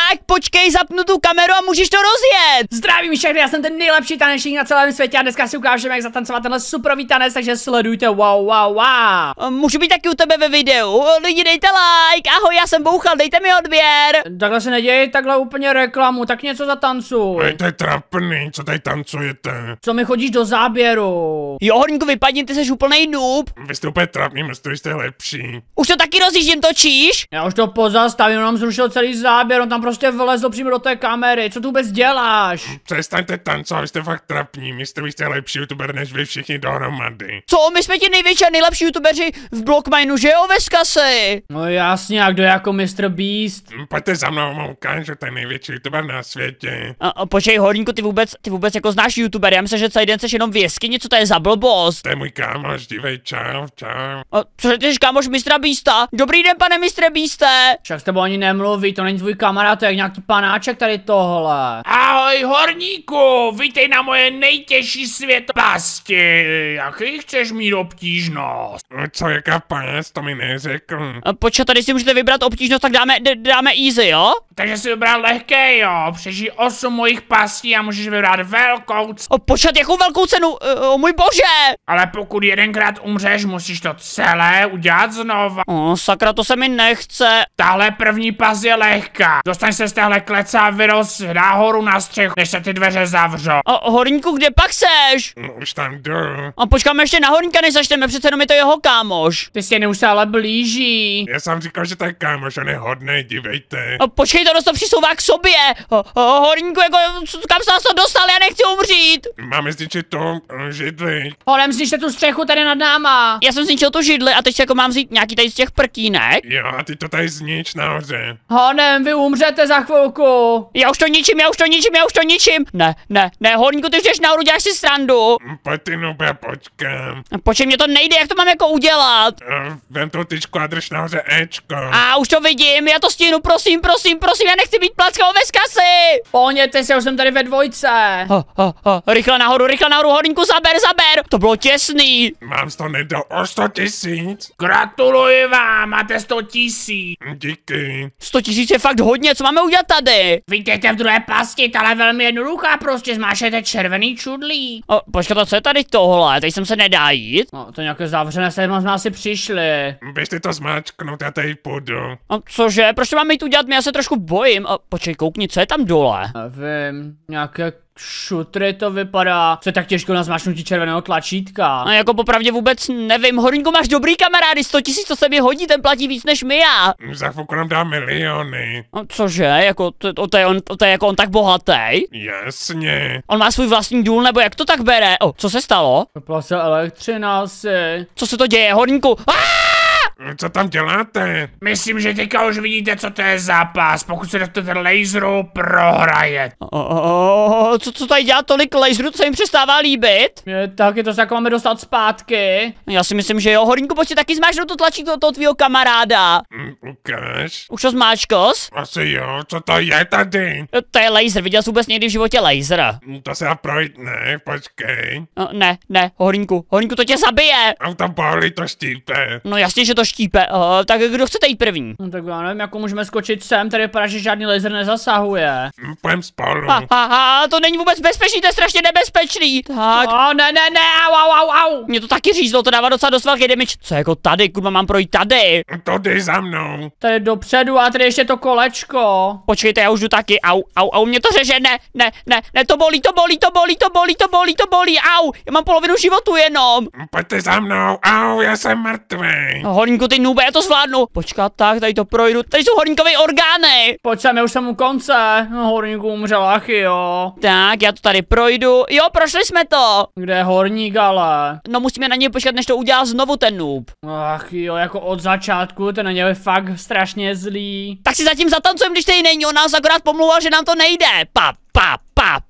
Tak, počkej, zapnu tu kameru a můžeš to rozjet. Zdravím všechny, já jsem ten nejlepší tanečník na celém světě a dneska si ukážeme, jak zatancovat tenhle superový tanec, takže sledujte, wow. Můžu být taky u tebe ve videu. Lidi, dejte like. Ahoj, já jsem Bouchal, dejte mi odběr. Takhle se neděje, takhle úplně reklamu, tak něco zatancuj. To je trapný, co tady tancujete? Co mi chodíš do záběru? Jo, Horníku, vypadni, ty jsi úplnej noob. Vy jste úplně trapný, mistr, jste lepší. Už to taky rozjíždím, točíš? Já už to pozastavím, on zrušil celý záběr, on tam prostě vylezl přímo do té kamery, co tu vůbec děláš? Přestaňte tancovat, vy jste fakt trapní, mistr, vy jste lepší youtuber než vy všichni dohromady. Co, my jsme ti největší a nejlepší youtubeři v Blockmineu, že jo, Veskasy? No jasně, a kdo je jako Mr. Beast? Pojďte za mnou, vám ukážu, to je největší youtuber na světě. Počkej, Horníku, ty vůbec jako znáš youtuber, já myslím, že celý den seš jenom v jeskyni, co to je za blbost? To je můj kámoš, dívej, čau. Cože ty jsi kámoš mistra Beasta? Dobrý den, pane mistre Beaste. Však s tebou ani nemluví, to není tvůj kamarád, to je jak nějaký panáček tady tohle. Ahoj Horníku, vítej na moje nejtěžší světoplasti. Jaký chceš mít obtížnost? Co, jaká pás, to mi neřekl. Počkej, tady si můžete vybrat obtížnost, tak dáme easy, jo? Takže si vybral lehké, jo. Přežij 8 mojich pastí a můžeš vybrat velkou Počkej, jakou velkou cenu? O můj bože! Ale pokud jedenkrát umřeš, musíš to celé udělat znova. Sakra, to se mi nechce. Tahle první pas je lehká. Dostaň se z téhle klece a vyroz nahoru na střechu, než se ty dveře zavřou. Horníku, kde pak seš? Už tam jdu. Počkáme ještě na Horníka, než začneme, přece jenom je to jeho kámoš. Ty se neustále blíží. Já jsem říkal, že to je kámoš, on je hodnej, dívejte. Počkej, to dost to přisouvá k sobě. Horníku, jako, kam se nás to dostal, já nechci umřít. Máme zničit tu židli. Holem, zničte tu střechu tady nad náma. Já jsem zničil tu židli a teď si jako mám vzít nějaký tady z těch prkínek. Jo, a ty to tady znič nahoře. Honem, vy umřete za chvilku. Já už to ničím. Ne, Horníku, ty už jdeš nahoru, děláš si srandu. Pojď ty nube, počkám. Počkej, mě to nejde, jak to mám jako udělat? Vem tu tyčku a drž nahoře Ečko. A už to vidím, já to stínu, prosím, já nechci být plackou Veskasy. Pohněte se, už jsem tady ve dvojce. Rychle nahoru, Horníku, zaber, to bylo těsný. Mám 100 nedal o 100 000. Gratuluji vám, máte 100 000. Díky. 100 000 je fakt hodně, co máme udělat tady? Vítejte v druhé pasti, ta je velmi jednoduchá, prostě zmášete červený čudlík. Počkej, to co je tady tohle, tady jsem se nedá jít. No, to nějaké zavřené, jsme asi přišli. Běžte to zmáčknout, já tady půjdu. Cože, proč to máme jít udělat, já se trošku bojím. Počkej, koukni, co je tam dole? Nevím, nějaké šutry to vypadá. Co je tak těžko na zmáčknutí červeného tlačítka? A jako popravdě vůbec nevím, Horníku, máš dobrý kamarády, 100 000, to se mi hodí, ten platí víc než my já. Za chvilku nám dá miliony. Cože, jako, to je jako on tak bohatý? Jasně. On má svůj vlastní důl, nebo jak to tak bere? Co se stalo? Vypla se elektřina asi. Co se to děje, Horníku? Co tam děláte? Myslím, že teďka už vidíte, co to je zápas. Pokud se dostanete laseru, prohraje. Co tady dělá tolik laserů, co jim přestává líbit? Je taky to se jako máme dostat zpátky. Já si myslím, že jo, Horníku, pojď si taky zmáčknout to tlačítko toho tvýho kamaráda. Ukáž. Už to zmáčkos? Asi jo, co to je tady? To je laser, viděl jsi vůbec někdy v životě laser? To se dá projít, ne, počkej. Ne, Horníku, to tě zabije. Auto bolí, to štípe. No jasně, že to štípe, tak kdo chcete jít první? No tak já nevím, jako můžeme skočit sem, tady vypadá, že žádný laser nezasahuje. Půjdem spolu. To není vůbec bezpečný, to je strašně nebezpečný. Tak. Ne, au. Mě to taky řízlo, to dává docela dost velký damage. Co jako tady, kurva, mám projít tady? To jdi za mnou. Tady dopředu a tady ještě to kolečko. Počkejte, já už jdu taky, au, mě to řeže, ne, to bolí, au, já mám polovinu životu jenom. Pojďte za mnou, au, já jsem mrtvý. Horníku, ty nube, já to zvládnu. Počkat, tak, tady to projdu, tady jsou horníkové orgány. Pojď sem, já už jsem u konce. No, horníku umřel, achy, jo. Tak, já to tady projdu, jo, prošli jsme to. Kde je horník, ale? No musíme na něj počkat, než to udělá znovu ten noob. Ach jo, jako od začátku, ten na něj je fakt strašně zlý. Tak si zatím zatancujeme, když tady není, on nás akorát pomlouval, že nám to nejde.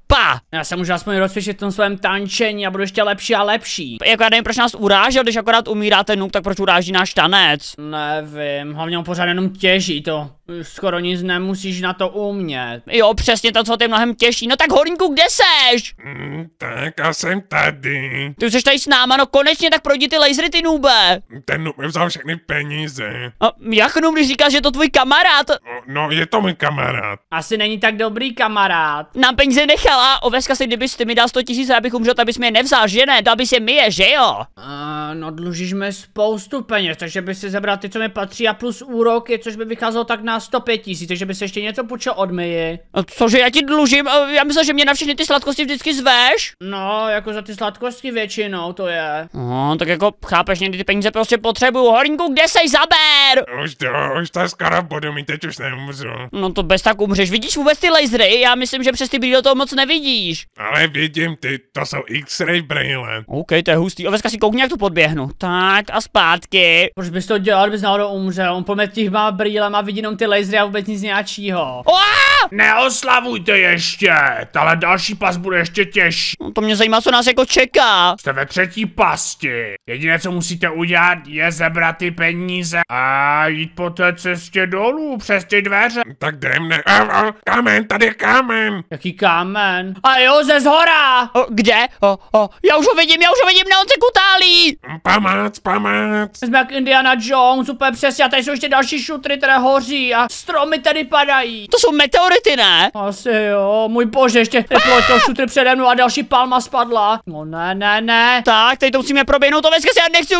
Pa! Já se můžu aspoň rozcvičit v tom svém tančení a budu ještě lepší a lepší. Jako já nevím, proč nás urážel, když akorát umírá ten Noob, tak proč uráží náš tanec? Nevím, hlavně on pořád jenom těží to. Skoro nic nemusíš na to umět. Jo, přesně to, co ty mnohem těžší. No tak Horníku, kde seš? Tak a jsem tady. Ty už jsi tady s náma, no konečně, tak projdi ty lasery, ty Noobé. Ten Noob mi vzal všechny peníze. A jak Noob, když říkáš, že to tvůj kamarád? No, je to můj kamarád. Asi není tak dobrý kamarád. Nám peníze nechal a oveska si, kdybys ty mi dal 100 000, abych umřel, tak bys mi je nevzal, že ne? Dal bys je mi je, že jo? No dlužíš mi spoustu peněz, takže by si zebral ty, co mi patří a plus úroky, což by vycházelo tak na 105 000, takže by se ještě něco půjčil od Mii. A cože já ti dlužím? Já myslel, že mě na všechny ty sladkosti vždycky zveš? No, jako za ty sladkosti většinou to je. No, tak jako chápeš, někdy ty peníze prostě potřebuju. Horníku, kde seš, zaber? Už to skoro budu mít, teď už neumřu. No to bez tak umřeš. Vidíš vůbec ty lasery? Já myslím, že přes ty brýle toho moc nevidíš. Ale vidím ty, to jsou X-ray brýle. OK, to je hustý. Oveska si koukni, jak tu podběhnu. Tak a zpátky. Proč bys to dělal, kdybys náhodou umřel? On pomůže těma brýlema vidí jenom ty lasery a vůbec nic nějakýho. Neoslavujte ještě, tahle další pas bude ještě těžší. No, to mě zajímá, co nás jako čeká. Jste ve třetí pasti. Jediné, co musíte udělat, je zebrat ty peníze a jít po té cestě dolů přes ty dveře. Tak jdem, ne. Kámen, tady je kámen. Jaký kámen? A jo, ze zhora! Kde? Já už ho vidím, ne, on se kutálí. Pamác. Jsme jak Indiana Jones, úplně přesně, a tady jsou ještě další šutry, které hoří a stromy tady padají. To jsou meteority, ne? Asi jo, můj bože, ještě nepolotil šutry přede mnou a další palma spadla. No ne. Tak, teď to musíme proběhnout, Oveska, já nechci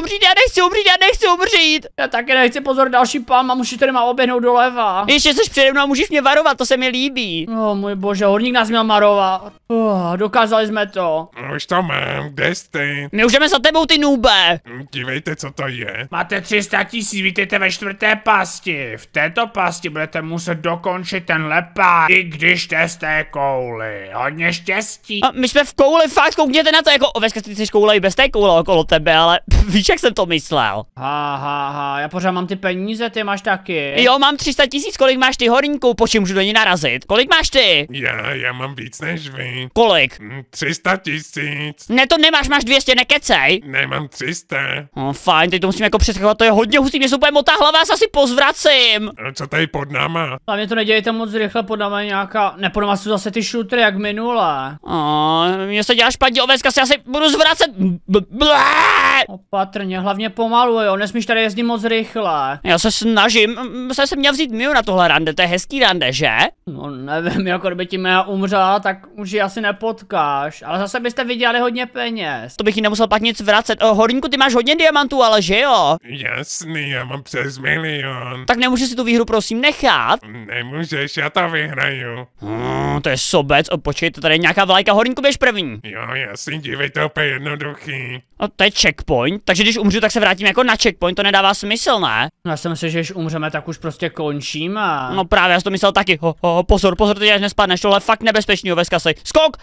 umřít. Já taky nechci, pozor, další palma, musíš tady má oběhnout doleva. Ještě jsi přede mnou a můžeš mě varovat, to se mi líbí. Můj bože, Horník nás měl marovat. Dokázali jsme to. Už to mám, kde jste? My už jdeme za tebou, ty Noobe. Dívejte, co to je. Máte 300 000, vítejte ve čtvrté pasti. V této pasti budete muset dokončit tenhle pár, i když jste z té kouli. Hodně štěstí. A my jsme v kouli, fakt, koukněte na to, jako Oveska, ty jsi koule i bez té koule okolo tebe, ale víš, jak jsem to myslel. Já pořád mám ty peníze, ty máš taky. Jo, mám 300 000, kolik máš ty, Horníku, počím, můžu do ní narazit. Kolik máš ty? Já mám víc než vy. Kolik? 300 000. Ne, to nemáš, máš 200, nekecej. Nemám 300. No fajn, teď to musím jako přeskakovat, to je hodně hustý, mě se úplně motá hlava, já se asi pozvracím. Co tady pod náma? Hlavně to nedělejte moc rychle, podáme nějaká, nepodám jsou zase ty šutry jak minule. Mně se dělá špatně, Oveska, se asi budu zvracet. Opatrně, hlavně pomalu, jo, nesmíš tady jezdit moc rychle. Já se snažím, jsem měl vzít Miu na tohle rande, to je hezký rande, že? No nevím, jako kdyby ti Mia umřela, tak už ji asi nepotkáš, ale zase byste vydělali hodně peněz. To bych jí nemusel pak nic vracet. Horníku, ty máš hodně diamantů, ale že jo? Jasný, já mám přes 1 000 000. Tak nemůžeš si tu výhru prosím nechat? Nemůžeš, já to vyhraju. To je sobec, počkejte, tady je nějaká vlajka, Horníku, běž první. Jo, jasný, dívejte, úplně jednoduchý. To je checkpoint, takže když umřu, tak se vrátím jako na checkpoint, to nedává smysl, ne? No já jsem myslel, že když umřeme, tak už prostě končíme. No právě, já jsem to myslel taky. Pozor, ty až nespadneš, tohle je fakt nebezpečný, Oveska, skok!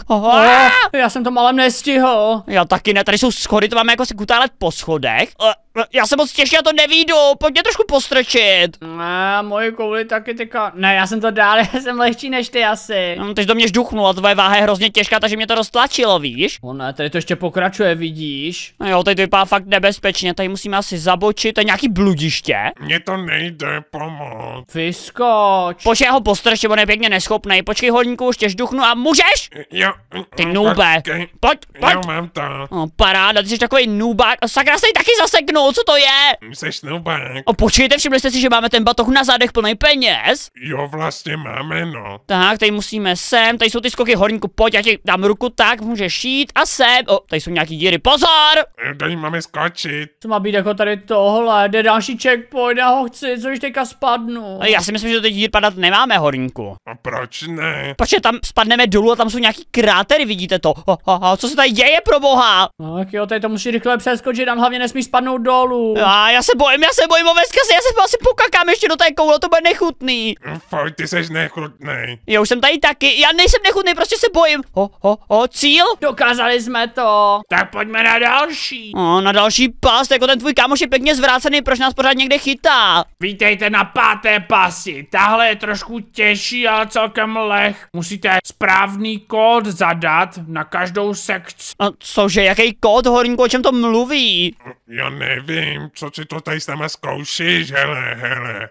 Já jsem to malem nestihl. Já taky ne, tady jsou schody, to máme jako se kutálet po schodech. Já se moc těším, já to nevídu, pojď mě trošku postrčit. Ne, moje kouli taky teďka. Ne, já jsem to dál, já jsem lehčí než ty asi. Ty jsi do mě žduchnul a tvoje váha je hrozně těžká, takže mě to roztlačilo, víš? Ne, tady to ještě pokračuje, vidíš? No jo, tady to vypadá fakt nebezpečně, tady musíme asi zabočit, to je nějaký bludiště. Mně to nejde pomoct. Vyskoč. Počkej, já ho postrčím, on je pěkně neschopnej, počkej, Horníku, už tě žduchnu a můžeš? Jo. Ty noobe, pojď. Jo, mám to. Paráda, ty jsi takový noobák, sakra, se taky zaseknul, co to je? Jseš noobák. Počkejte, všimli jste si, že máme ten batoh na zádech plný peněz? Jo, vlastně máme, no. Tak, tady musíme sem, tady jsou ty skoky, Horníku, pojď, já ti dám ruku, tak, můžeš jít a sem. Tady jsou nějaký díry, pozor! Tady máme skočit. Co má být jako tady tohle, jde další checkpoint, já ho chci, co když teďka spadnu. Já si myslím, že teď dír padat nemáme, Horníku. A proč ne? Protože tam spadneme dolů a tam jsou nějaký krátery, vidíte to? Co se tady děje, pro boha? No, tak jo, tady to musíš rychle přeskočit, tam hlavně nesmíš spadnout dolů. Já se bojím, Oveska, já se asi pokakám ještě do té koule, to bude nechutný. Fuj, ty seš nechutnej. Jo, už jsem tady taky, já nejsem nechutný, prostě se bojím. Cíl? Dokázali jsme to. Tak pojďme na další. Na další past, jako ten tvůj kámoš je pěkně zvrácený, proč nás pořád někde chytá? Vítejte na 5. pasti, tahle je trošku těžší, ale celkem leh. Musíte správný kód zadat na každou sekci. A cože, jaký kód, Horníku, o čem to mluví? Já nevím, co si to tady s náma zkoušíš, hele.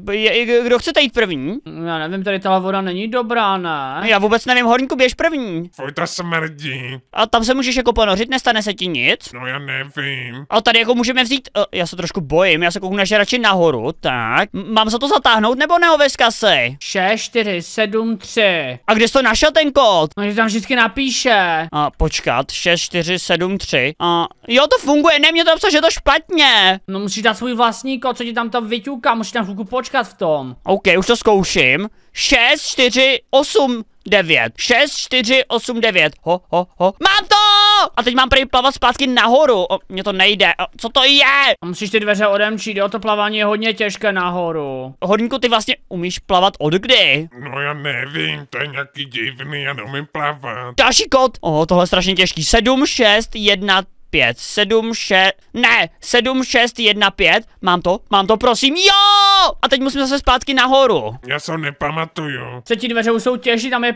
Kdo chcete jít první? Já nevím, tady ta voda není dobrá, ne? Já vůbec nevím, Horníku, běž první. Fuj, to smrdí. A tam se můžeš jako ponořit, nestane se ti nic. No já nevím. A tady jako můžeme vzít, já se trošku bojím, já se kouknu radši nahoru, tak. Mám se to zatáhnout nebo ne, Oveska si? 6, 4, 7, 3. A kde jsi to našel ten kód? No, že tam vždycky napíše. A počkat, 6, 4, 7, 3. A jo, to funguje, ne, mě to napsal, že je to špatně. No musíš dát svůj vlastní kód, co ti tam to vyťuká, musíš tam chvilku počkat v tom. OK, už to zkouším. 6, 4, 8, 9. 6, 4, 8, 9. Ho. Mám to! A teď mám prý plavat zpátky nahoru. Mně to nejde. Co to je? A musíš ty dveře odemčít, jo, to plavání je hodně těžké nahoru. Hodinku, ty vlastně umíš plavat od kdy? No já nevím, to je nějaký divný, já neumím plavat. Další kód. Tohle je strašně těžký. 7, 6, 1, 5. 7, 6... Ne, 7, 6, 1, 5. Mám to, prosím. Jo! A teď musím zase zpátky nahoru. Já se ho nepamatuju. Třetí dveře už jsou těžší, tam je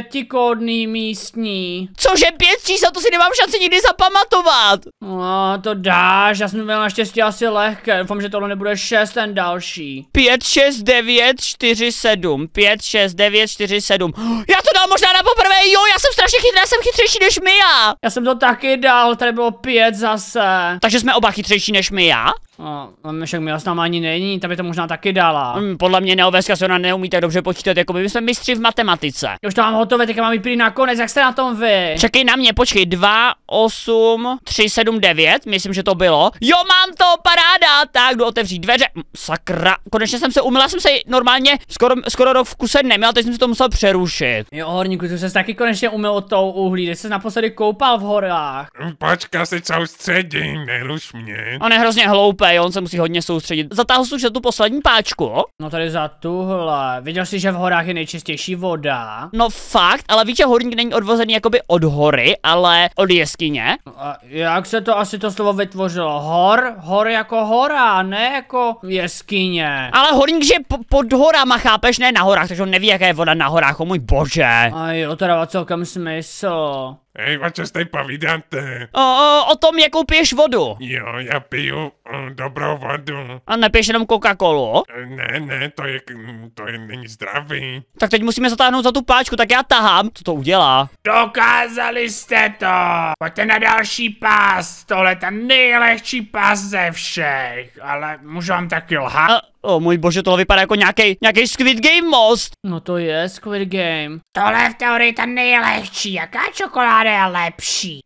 5kódný místní. Cože 5 čísel, to si nemám šanci nikdy zapamatovat. No, to dáš, já jsem měl naštěstí asi lehké, doufám, že tohle nebude 6 ten další. 5, 6, 9, 4, 7. 5, 6, 9, 4, 7. Já to dal možná na poprvé, jo, já jsem strašně chytrý, já jsem chytřejší než Mia. Já jsem to taky dal, tady bylo 5 zase. Takže jsme oba chytřejší než Mia? No, však Mia s náma ani není, ta by to možná taky dala. Podle mě Neoveska se ona neumí tak dobře počítat, jako my jsme mistři v matematice. Už to mám hotové, teďka mám vyplý nakonec, jak jste na tom vy? Čekej na mě, počkej, 2, 8, 3, 7, 9, myslím, že to bylo. Jo, mám to, paráda, tak jdu otevřít dveře. Sakra, konečně jsem se umyla, jsem se normálně skoro rok v kuse neměl, teď jsem si to musel přerušit. Jo, Horníku, ty jsi taky konečně umyl od tou uhlí, když jsi naposledy koupal v horách. Počka, se soustředím, neruš mě. On je hrozně hloupý, on se musí hodně soustředit. Zatáhl jsi už tu poslední páčku? No tady za tuhle. Viděl jsi, že v horách je nejčistější voda? No fakt, ale víš, že horník není odvozený jakoby od hory, ale od jeskyně. A jak se to asi to slovo vytvořilo? Hor jako hora, ne jako jeskyně. Ale horník žije pod horama, chápeš, ne na horách, takže on neví, jaká je voda na horách, o můj bože. A jo, to dává celkem smysl. Hej, o čo tady povídáte? O tom, jakou piješ vodu. Jo, já piju dobrou vodu. A nepiješ jenom Coca-Colu? Ne, to je není zdravý. Tak teď musíme zatáhnout za tu páčku, tak já tahám. Co to udělá? Dokázali jste to! Pojďte na další pás, tohle je ta nejlehčí pás ze všech, ale můžu vám taky lhat. Můj bože, tohle vypadá jako nějaký Squid Game most. No to je Squid Game. Tohle je v teorii ta nejlehčí, jaká čokoláda je lepší?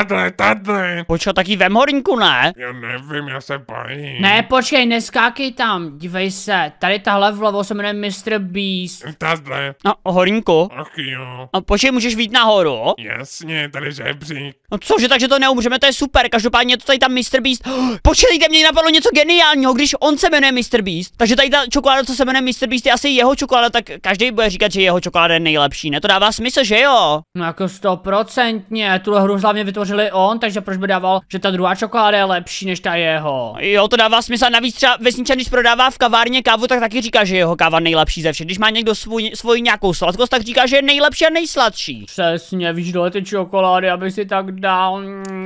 Tadle. Počkat, taky vem, Horníku, ne? Já nevím, já se bojím. Ne, počkej, neskákej tam, dívej se, tady tahle vlevo se jmenuje Mr. Beast. Tadle. No, Horníku. Ach jo. Počkej, můžeš vyjít nahoru? Jasně, tady žebřík. No cože, takže to neumřeme, to je super, každopádně je to tady tam Mr. Beast. Počkejte, mě napadlo něco geniálního, když on se jmenuje Mr. Beast. Takže tady ta čokoláda, co se jmenuje Mr. Beast, je asi jeho čokoláda, tak každý bude říkat, že jeho čokoláda je nejlepší, ne? To dává smysl, že jo? No jako 100%, tuhle hru hlavně vytvořili on, takže proč by dával, že ta druhá čokoláda je lepší než ta jeho? Jo, to dává smysl, navíc třeba Vesničan, když prodává v kavárně kávu, tak taky říká, že jeho káva nejlepší ze všech. Když má někdo svoji nějakou sladkost, tak říká, že je nejlepší a nejsladší. Přesně, víš, dole ty čokolády, aby si tak dal.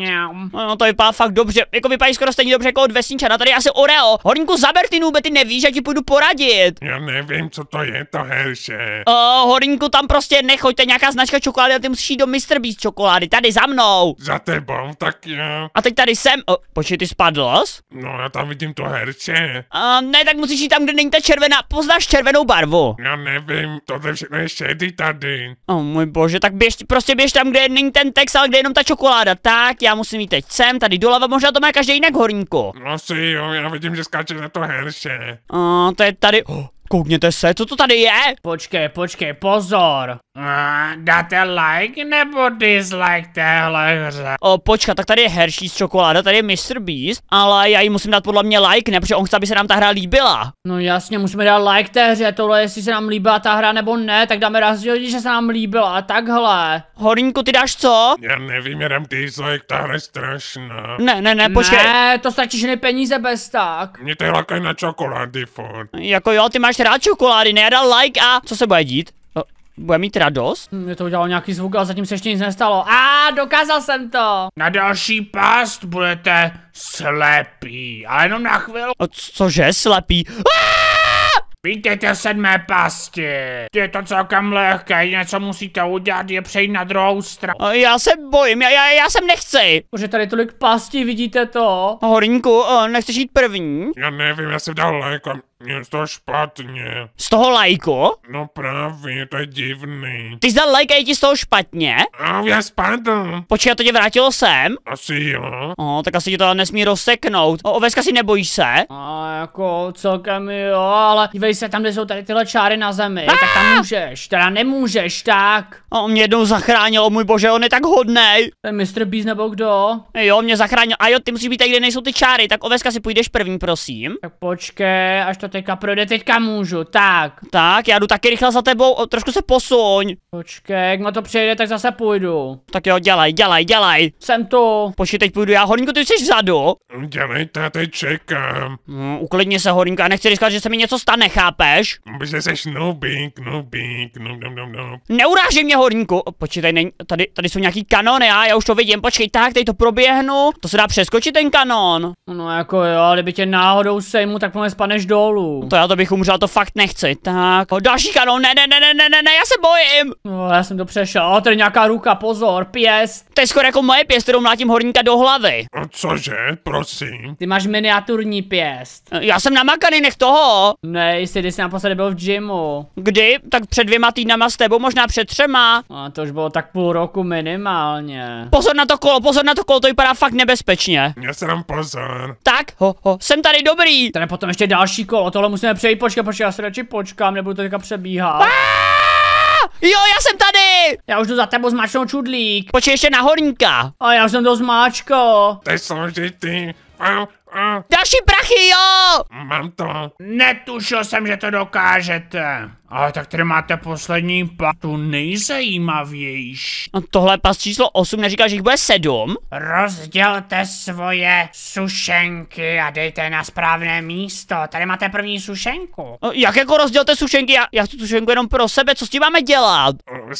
No to vypadá fakt dobře, jako vypadají skoro stejně dobře jako od Vesničana, tady asi Oreo. Horníku, zaber ty nůbe, ty nevíš, jak ti půjdu poradit. Já nevím, co to je, to herše. Horníku, tam prostě nechoďte, nějaká značka čokolády a ty musíš jít do Mr. Beast čokolády, tady za mnou. Za tebou, tak jo. A teď tady jsem, počkej, ty spadl jsi? No, já tam vidím to herče. Ne, tak musíš jít tam, kde není ta červená, poznáš červenou barvu. Já nevím, tohle všechno je šedý tady. Můj bože, tak běž tam, kde není ten text, ale kde je jenom ta čokoláda. Tak, já musím jít teď sem, tady doleva, možná to má každý jinak, Horníku. No si jo, já vidím, že skáče na to herše. To je tady, koukněte se, co to tady je? Počkej, pozor. Dáte like nebo dislike téhle hře? Počkat, tak tady je Hershey's čokoláda, tady je Mr. Beast, ale já jí musím dát podle mě like, ne, protože on chce, aby se nám ta hra líbila. No jasně, musíme dát like té hře, tohle jestli se nám líbila ta hra nebo ne, tak dáme rozdělit, že se nám líbila a takhle. Horníku, ty dáš co? Já nevím, já dám dislike, ta hra je strašná. Ne, počkej. Ne, to stačí, že ne peníze bez tak. Mě to lákají na čokolády furt. Jako jo, ty máš rád čokolády, ne, já dal like a co se bude dít? Bude mít radost? Mě to udělalo nějaký zvuk, ale zatím se ještě nic nestalo. Dokázal jsem to. Na další past budete slepí, ale jenom na chvilku. Cože, slepý? Vítejte v 7. pasti. Je to celkem lehké, něco musíte udělat, je přejít na druhou stranu. Já se bojím, já sem nechci. Už je tady tolik pastí, vidíte to? Horníku, nechceš jít první? Já nevím, já jsem dal like a mě z toho špatně. Z toho lajku? No právě, to je divný. Ty jsi dal like a je ti z toho špatně? Já spadl. Počkej, a to tě vrátilo sem? Asi jo. Tak asi tě to nesmí rozseknout. Oveska, si nebojíš se? Jako celkem jo, ale dívej se, tam, kde jsou tady tyhle čáry na zemi, tak tam můžeš, teda nemůžeš, tak. On mě jednou zachránil, můj bože, on je tak hodnej. To je Mr. Beast nebo kdo? Jo, mě zachránil. A jo, ty musíš být tady, kde nejsou ty čáry, tak Oveska, si půjdeš první, prosím. Tak počkej, až to teďka projde, teďka můžu, tak. Tak, já jdu taky rychle za tebou, trošku se posuň. Počkej, jak ma to přejde, tak zase půjdu. Tak jo, dělej. Jsem tu. Počkej, teď půjdu já, Horníku, ty jsi vzadu. Dělejte, já teď čekám. Uklidni se, Horníku, já nechci říkat, že se mi něco stane, chápeš? Protože jsi noobík. Neurážej mě, Horníku. Počkej, tady jsou nějaký kanony, já už to vidím, počkej, tak, tady to proběhnu. To se dá přeskočit ten kanon. No jako jo, kdyby tě náhodou sejmu, tak po mě spadneš dolů. To já to bych umřel, to fakt nechci. Tak, další kanon, ne, já se bojím. No, já jsem to přešel, tady nějaká ruka, pozor, pěst. To je skoro jako moje pěst, kterou mlátím Horníka do hlavy. Cože, prosím. Ty máš miniaturní pěst. Já jsem namakaný, nech toho. Ne, jistě, když jsi naposledy byl v gymu. Kdy? Tak před 2 týdnama s tebou, možná před 3. A to už bylo tak půl roku minimálně. Pozor na to kolo, to vypadá fakt nebezpečně. Já se dám pozor. Tak, jsem tady dobrý. Tady potom ještě další kolo, tohle musíme přejít, počkej, já se radši počkám, nebudu to teďka přebíhat. Jo, já jsem tady. Já už jdu za tebou zmáčknout čudlík. Počkej ještě na Horníka. A já už jsem to zmáčkl. To je složitý. Další prachy, jo. Mám to. Netušil jsem, že to dokážete. Ale tak tady máte poslední tu nejzajímavější. Tohle je pas číslo 8, neříkal, že jich bude 7? Rozdělte svoje sušenky a dejte na správné místo. Tady máte první sušenku. Jak jako rozdělte sušenky? Já chci sušenku jenom pro sebe, co s tím máme dělat?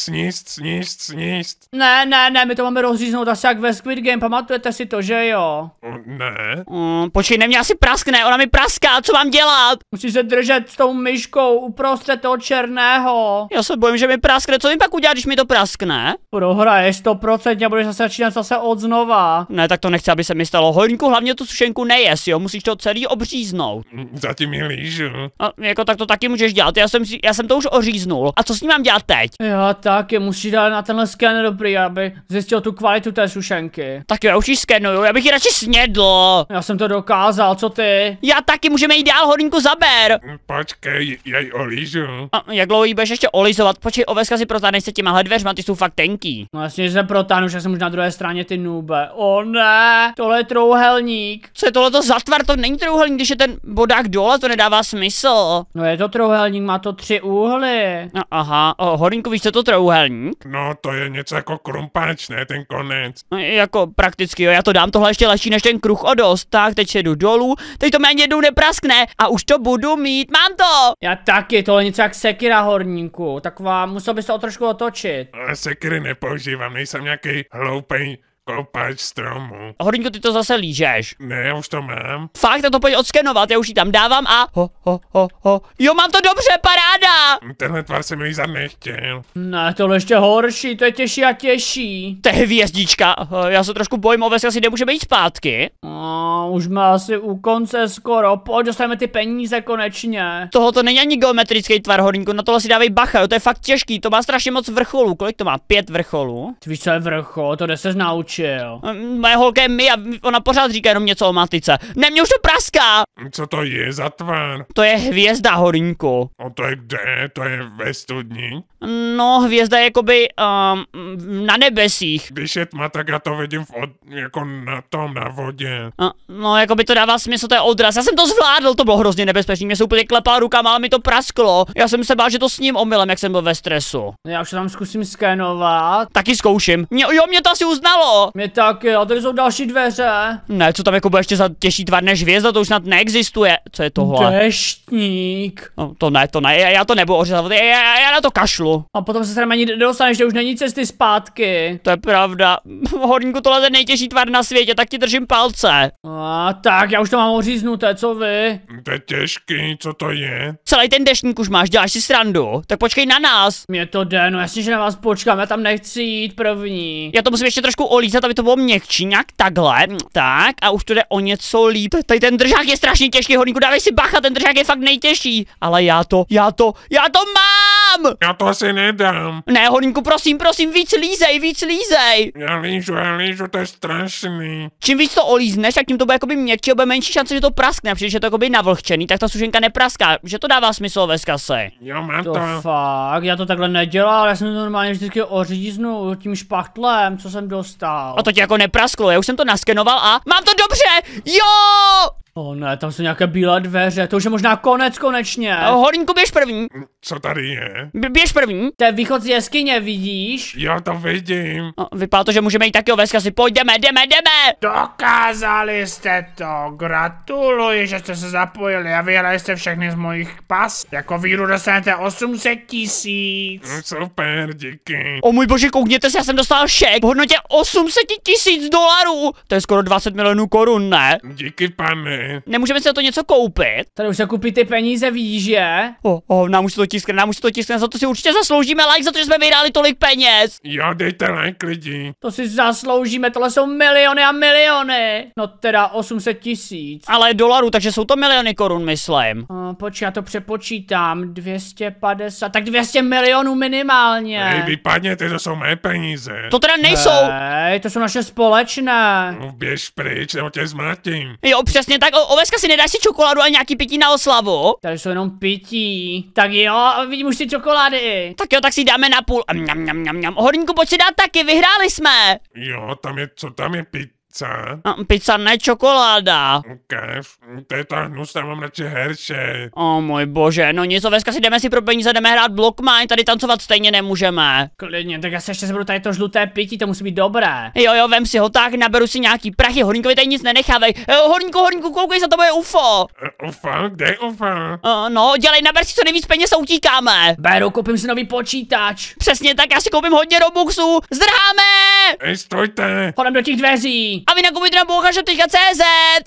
Sníst. Ne, my to máme rozříznout asi jak ve Squid Game, pamatujete si to, že jo? Ne. Počkej, mě asi praskne, ona mi praská, co mám dělat? Musíš se držet s tou myškou uprostřed toho černého. Já se bojím, že mi praskne, co mi pak udělat, když mi to praskne? Prohraješ 100% a budeš začínat zase od znova. Ne, tak to nechci, aby se mi stalo. Horníku, hlavně tu sušenku nejes, jo, musíš to celý obříznout. Zatím ji lížu. Jako tak to taky můžeš dělat, já jsem to už oříznul. A co s ním mám dělat teď? Já taky, musíš dát na tenhle skener dobrý, aby zjistil tu kvalitu té sušenky. Tak jo, já už ji skenuju, já bych ji radši snědl. Já jsem to dokázal, co ty? Já taky, můžeme jít dál, Horníku, zaber. Počkej, já ji olížu. Jak dlouho jí budeš ještě olizovat? Počkej, Oveska, si protáhneš se těmahle dveřma, ty jsou fakt tenký. No jasně, že se protáhnu, že jsem už na druhé straně ty nube. O ne, tohle je trouhelník. Co je tohleto za tvar? To není trouhelník, když je ten bodák dole, to nedává smysl. No je to trouhelník, má to 3 úhly. No, aha, Horníku, víš, co je to trouhelník? No, to je něco jako krumpáč, ne, ten konec. Jako prakticky, jo, já to dám, tohle ještě lehčí než ten kruh o dost. Tak, teď jdu dolů, teď to mě ani jednou nepraskne a už to budu mít, mám to! Já taky, tohle je něco jak sekira, Horníku, taková, musel bys to trošku otočit. Ale sekiry nepoužívám, nejsem nějaký hloupej koupač stromu. Horníku, ty to zase lížeš. Ne, já už to mám. Fakt, tak to pojď odskenovat, já už ji tam dávám a Jo, mám to dobře, paráda! Tenhle tvar se mi lízat nechtěl. Ne, tohle ještě horší, to je těžší a těžší. To je hvězdička, já se trošku bojím, Oveska si nemůže být zpátky. Už jsme asi u konce skoro, pojď, dostaneme ty peníze konečně. Tohle to není ani geometrický tvar, Horníku, na tohle si dávej bacha, jo, to je fakt těžký, to má strašně moc vrcholů, kolik to má? 5 vrcholů? Ty víš, co je vrchol, to jde se naučit. skočil? Moje holka je mi a ona pořád říká jenom něco o matice. Ne, mě už to praská. Co to je za tvár? To je hvězda, Horínku. O to je kde? To je ve studni? No, hvězda je jakoby na nebesích. Když je tma, tak já to vidím jako na vodě. No, jakoby to dává smysl, to je odraz. Já jsem to zvládl, to bylo hrozně nebezpečný. Mě se úplně klepal rukama, ale mi to prasklo. Já jsem se bál, že to s ním omylem, jak jsem byl ve stresu. Já už to tam zkusím skenovat. Taky zkouším. Mě to asi uznalo. Mě taky, a tady jsou další dveře. Ne, co tam jako bude ještě za těžší tvar než hvězda, to už snad neexistuje. Co je tohle? Deštník. No, to ne, já to nebudu ořezat, já na to kašlu. A potom se tam ani nedostaneš, že už není cesty zpátky. To je pravda. Horníku, tohle je ten nejtěžší tvar na světě, tak ti držím palce. A tak, já už to mám oříznuté, co vy? To je těžký, co to je? Celý ten deštník už máš, děláš si srandu. Tak počkej na nás. Mě to jde, no jasně, že na vás počkám, já tam nechci jít první. Já to musím ještě trošku olízat, aby to bylo měkčí, nějak takhle. Tak, a už to jde o něco líp. Tady ten držák je strašně těžký, Horníku, dávej si bacha, ten držák je fakt nejtěžší. Ale já to mám! Já to asi nedám. Ne, Horníku, prosím, víc lízej. Já lížu, to je strašný. Čím víc to olízneš, tak tím to bude jakoby měkčí, bude menší šance, že to praskne. Protože je to jakoby navlhčený, tak ta sušenka nepraská. Že to dává smysl ve skase. Jo, mám To to. fakt, já to takhle nedělal, já jsem to normálně vždycky oříznu tím špachtlem, co jsem dostal. A to ti jako neprasklo, já už jsem to naskenoval a mám to dobře! Jo! O ne, tam jsou nějaké bílé dveře, to už je možná konečně. Horníku, běž první. Co tady je? Běž první. To je východ z jeskyně, vidíš? Jo, to vidím. Vypadá to, že můžeme jít taky o veskazy. Pojď, jdeme. Dokázali jste to, gratuluji, že jste se zapojili a vyhrali jste všechny z mojich pas. Jako výhru dostanete 800 000. Super, díky. O můj bože, koukněte se, já jsem dostal šek v hodnotě 800 000 dolarů. To je skoro 20 milionů korun, ne? Díky, pane. Nemůžeme si na to něco koupit? Tady už se kupí ty peníze, víš, že? Nám už se to tiskne, za to si určitě zasloužíme like, za to, že jsme vyhráli tolik peněz. Jo, dejte like, lidi. To si zasloužíme, tohle jsou miliony a miliony. No teda 800 000. Ale dolarů, takže jsou to miliony korun, myslím. Počkej, já to přepočítám, 250, tak 200 milionů minimálně. Hej, vypadněte, to jsou mé peníze. To teda nejsou. Hej, to jsou naše společné. No, běž pryč, nebo tě zmátím. Jo, přesně tak, Oveska, si nedáš si čokoládu a nějaký pití na oslavu? Tady jsou jenom pití. Tak jo, vidím už ty čokolády. Tak jo, tak si dáme na půl. Horníku, pojď si dát taky, vyhráli jsme. Jo, co tam je pizza? Pizza, ne čokoláda. Ukáž, to je ta hnusná, mám radši Hershey. O můj bože, no nic, Oveska, si jdeme si pro peníze, jdeme hrát Blockmine, tady tancovat stejně nemůžeme. Klidně, tak já se ještě zberu tady to žluté pití, to musí být dobré. Jo, vem si ho tak, naberu si nějaký prachy, Horníkovi tady nic nenechávej. Horníku, koukej, za to bude UFO. UFO? Kde je UFO? No, dělej, naber si co nejvíc peněz a utíkáme. Beru, koupím si nový počítač. Přesně tak, já si koupím hodně Robuxů, zdrháme! Hej, stojte! Chodem do těch dveří. A vy nakupujte na bouchař.cz.